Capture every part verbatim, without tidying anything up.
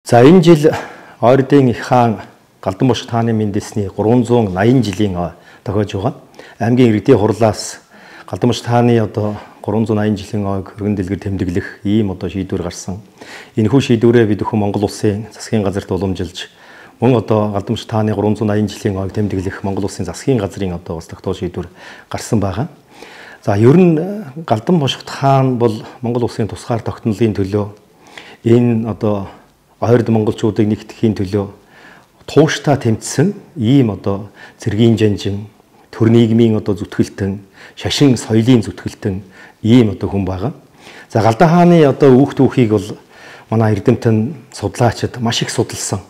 За энэ жил Ойрдын их хаан Галданбошгот хааны Мэндэлсний гурван зуун наян жилийн ой тохиож байгаа. Аймгийн иргэдийн хурлаас Галданбошгот хааны одоо гурван зуун наян жилийн ойг өргөн дэлгэр тэмдэглэх ийм одоо шийдвэр гарсан. Энэхүү шийдвэрээ бид бүхэн Монгол улсын засгийн газарт уламжилж мөн одоо Галданбошгот хааны гурван зуун наян жилийн ойг тэмдэглэх Монгол улсын засгийн газрын одоо бас тогтоол шийдвэр гарсан байгаа. За ер нь Галданбошгот хаан бол Монгол улсын тусгаар тогтнолын төлөө энэ одоо Ойрд монголчуудыг нэгтгэхийн төлөө тууштай тэмцсэн ийм одоо цэргийн жанжин, төр нийгмийн одоо зүтгэлтэн, шашин соёлын зүтгэлтэн ийм одоо хүн байгаа. За Галдан хааны одоо үүх түүхийг бол манай эрдэмтэн судлаачид маш их судалсан.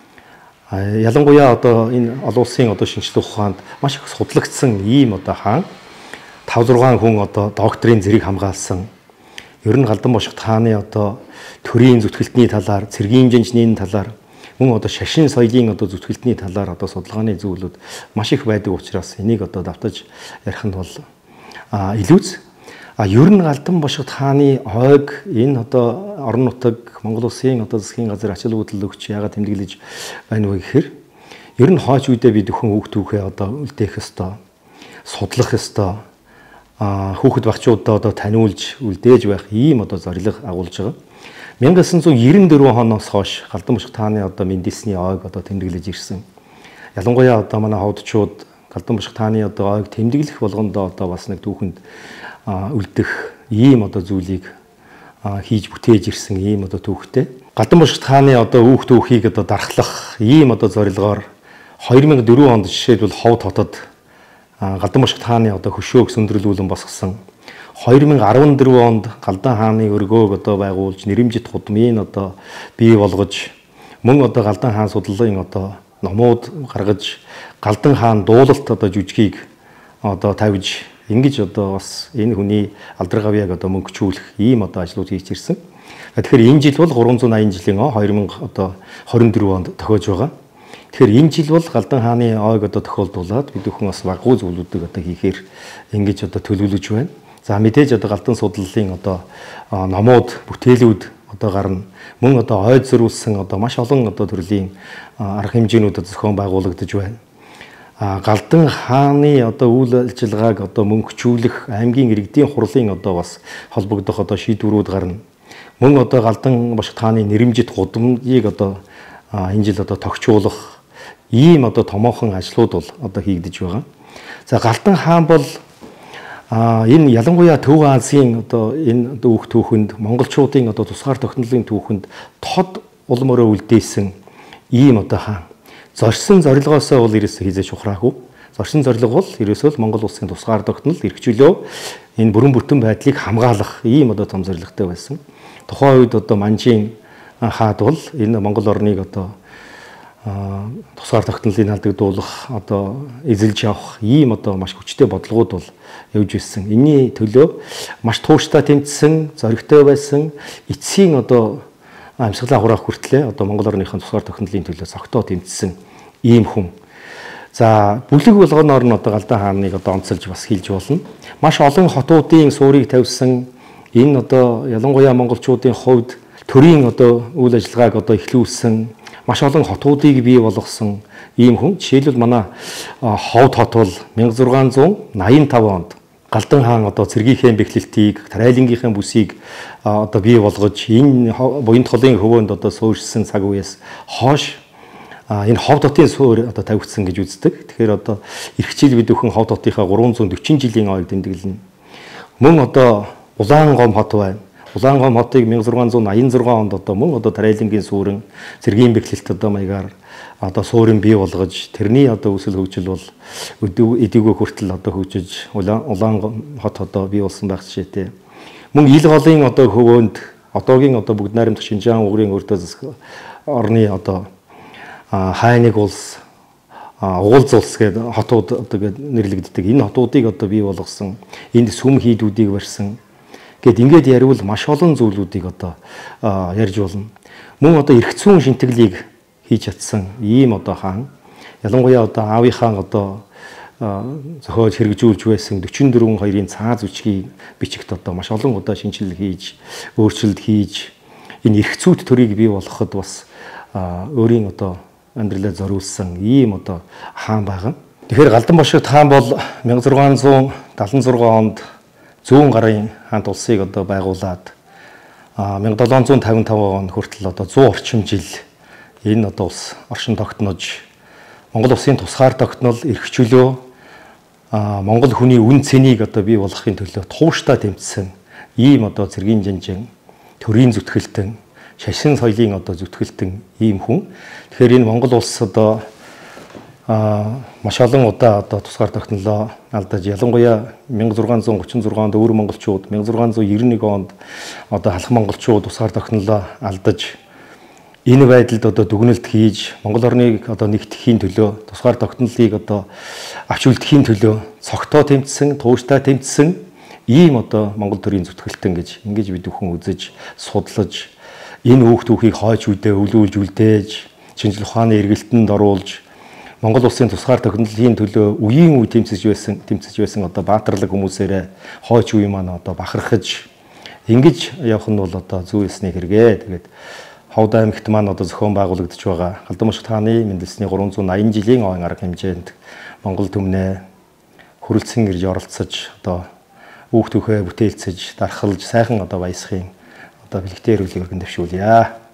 Ялангуяа одоо энэ олон улсын одоо шинжлэх ухаанд маш их судлагдсан ийм одоо хаан тавь зургаан хүн одоо докторийн зэрэг хамгаалсан. Ер нь Галданбошгот хааны одоо төрийн зүтгэлтний талаар, цэргийн жанжны талаар, мөн одоо шашин соёлын одоо зүтгэлтний талаар одоо судалгааны зүйлүүд маш их байдаг учраас энийг одоо давтаж ярих нь бол а илүүц. А ер нь Галданбошгот хааны ойг энэ одоо орон нутаг Монгол улсын одоо засгийн газар ачаал үүдэл өгч яагаад тэмдэглэж байна вэ гэхээр ер нь хойч үедээ бид бүхэн хүүхд түүхээ одоо үлдээх ёстой, судлах ёстой. А хүүхэд багчуудаа одоо таниулж үлдээж байх ийм одоо зорилго агуулж байгаа. мянга девятьсот девяносто четыре оноос хойш Галданбошгот хааны одоо Мэндэлсний ойг одоо тэмдэглэж ирсэн. Ялангуяа одоо манай ховдчууд Галданбошгот хааны одоо ойг тэмдэглэх болгондоо одоо бас нэг түүхэнд үлдэх ийм одоо зүйлийг хийж бүтээж ирсэн ийм одоо түүхтэй. Галданбошгот хааны одоо үүх түүхийг одоо дарахлах ийм одоо зорилгоор две тысячи четыре онд жишээлбэл Ховд хотод Галданбошгот хааны одоо хөшөөг сөндрөлүүлэн босгосон. две тысячи четырнадцать онд Галдан хааны өргөөг одоо байгуулж нэрэмжит худмын одоо бий болгож мөн одоо Галдан хаан судлалын одоо номууд гаргаж Галдан хаан дуулалт одоо жүжигийг одоо тавьж ингэж одоо бас энэ хүний алдар гавьяаг одоо мөнгөчүүлэх ийм одоо ажлууд хийж ирсэн. Тэгэхээр энэ жил бол гурван зуун наян жилийн ой две тысячи одоо двадцать четыре онд тохиож байгаа. Тэгэхээр энэ жил бол Галдан хааны ойг одоо тохиолдуулаад бид бүхэн бас баггүй зүйлүүдийг одоо хийхээр ингэж одоо төлөвлөж байна. За мэдээж одоо Галдан судлалын одоо номууд, бүтээлүүд одоо гарна. Мөн одоо ойд зөрүүлсэн одоо маш олон одоо төрлийн арга хэмжээнүүд зохион байгуулагдаж байна. Галдан хааны одоо үйл ажиллагааг одоо мөнгөчүүлэх аймгийн иргэдийн хурлын одоо бас холбогдох одоо шийдвэрүүд гарна. Мөн одоо Галданбошгот хааны нэрэмжит гудамжийг одоо энэ жил одоо тогтчуулах ийм одоо томоохон ажлууд бол одоо хийгдэж байгаа. За Галдан хаан бол а энэ ялангуяа Төв Азийн одоо энэ үүх түүхэнд монголчуудын одоо тусгаар тогтнолын түүхэнд тод улам өрөө үлдээсэн ийм одоо хаан. Зорьсон зорилгоосоо бол ерөөсөө хизээж ухраагүй. Зорьсон зорилго бол ерөөсөө Монгол улсын тусгаар тогтнол, эрх чөлөө энэ бүрэн бүтэн байдлыг хамгаалах ийм одоо том зорилготой байсан. Тухайн үед одоо Манжийн хаад бол энэ Монгол орныг одоо тусгаар тогтнолыг алдагдуулах одоо эзэлж явах ийм одоо маш хүчтэй бодлогууд бол явж ирсэн. Энийний төлөө маш тууштай тэмцсэн, зоригтой байсан, эцсийн одоо амьсгалаа хураах хүртлээр одоо Монгол орныхын тусгаар тогтнолын төлөө цогтоо тэмцсэн ийм хүн. За бүлэг болгоноор нь одоо Галдан хааныг одоо онцолж бас хэлж болно. Маш олон хотуудын суурийг тавьсан энэ одоо ялангуяа монголчуудын хувьд төрийн одоо үйл ажиллагааг одоо эхлүүлсэн маш олон хотуудыг бий болгосон ийм хүн. Жишээлбэл манай Ховд хот бол мянга зургаан зуун наян таван онд Галдан хаан одоо цэргийнхээ бэхлэлтийг, Тарайлангийнхаа бүсийг одоо бий болгож энэ буян толын хөвөөнд одоо суурьшсан цаг үеэс хойш энэ Ховд хотын суур одоо тавигдсан гэж үздэг. Тэгэхээр одоо эрх чил бид бүхэн Ховд хотынхаа гурван зуун дөрвөн жилийн ойг тэмдэглэнэ. Мөн одоо Улаангом хот байна. Улаангом хотыг мянга зургаан зуун аян зургаан онд одоо мөн одоо Тарайлангийн суурин цэргийн бэхлэлт одоо маягаар одоо суурин бий болгож тэрний одоо өсөл хөгжил бол эдийгөө хүртэл одоо хөгжиж Улаангом хот одоо бий болсон байх жишээтэй. Мөн ил голын одоо хөвөөнд одоогийн одоо бүгд найрамдах Шинжаан угрын өртөө орны одоо хайныг улс уулз улс гэдэг хотууд одоо гээд нэрлэгддэг. Энэ хотуудыг одоо бий болгосон. Энд сүм хийдүүдийг барьсан. Гэт ингээд яривал маш олон зүйлүүдийг одоо ярьж болно. Мөн одоо эрх зүйн шинтгэлийг хийж чадсан ийм одоо хаан. Ялангуяа одоо аавынхаа одоо зохиож хэрэгжүүлж байсан дөрвөн дөрвөн хоёрын цааз үчгийн бичигт одоо маш олон удаа шинжилэл хийж, өөрчлөлт хийж энэ эрх зүйт төрийг бий болгоход бас өөрийн одоо амьдралаа зориулсан ийм одоо хаан байгаа. Тэгэхээр Галдан Бошигт хаан бол мянга зургаан зуун даалан зургаан онд зүүн гарын хаант улсыг одоо байгуулад мянга долоон зуун тавин таван он хүртэл одоо зуун орчим жил энэ одоо улс оршин тогтнож Монгол улсын тусгаар тогтнол эрх чөлөө Монгол хүний үн цэнийг одоо бий болгохын төлөө тууштай тэмцсэн ийм одоо цэргийн жанжин төрийн зүтгэлтэн шашин соёлын одоо зүтгэлтэн ийм хүн. Тэгэхээр энэ Монгол улс одоо а маш олон удаа одоо тусгаар тогтнолоо алдаж ялангуяа мянга зургаан зуун гучин зургаан онд өвөр монголчууд мянга зургаан зуун девяносто нэг онд одоо халах монголчууд тусгаар тогтнолоо алдаж энэ байдалд одоо дүгнэлт хийж Монгол орныг одоо нэгтгэхийн төлөө тусгаар тогтнолыг одоо авч үлдэхийн төлөө цогтоо тэмцсэн, тууштай тэмцсэн ийм одоо Монгол төрийн зүтгэлтэн гэж ингэж бид бүхэн үзэж судлаж энэ өөх түүхийг хойч үдээ өвлүүлж үлдээж шинжлэх ухааны эргэлтэнд оруулж Монгол улсын тусгаар тогтнолын төлөө үеийн үе тэмцэж байсан тэмцэж байсан одоо баатарлаг хүмүүсээрээ хойч үе маань одоо бахархаж ингэж явах нь бол одоо зүй ёсны хэрэгээ. Тэгээд Ховд аймагт маань одоо зохион байгуулагдж байгаа Галдан Бошигт хааны мэндэлсний гурван зуун наян жилийн ойн арга хэмжээнд Монгол түмнээ хүрэлцэн ирж оролцож одоо өөх түүхээ бүтээлцэж дархалж сайхан одоо баясхын одоо бэлэгтэй хэрэглийг өргөн дэвшүүлье.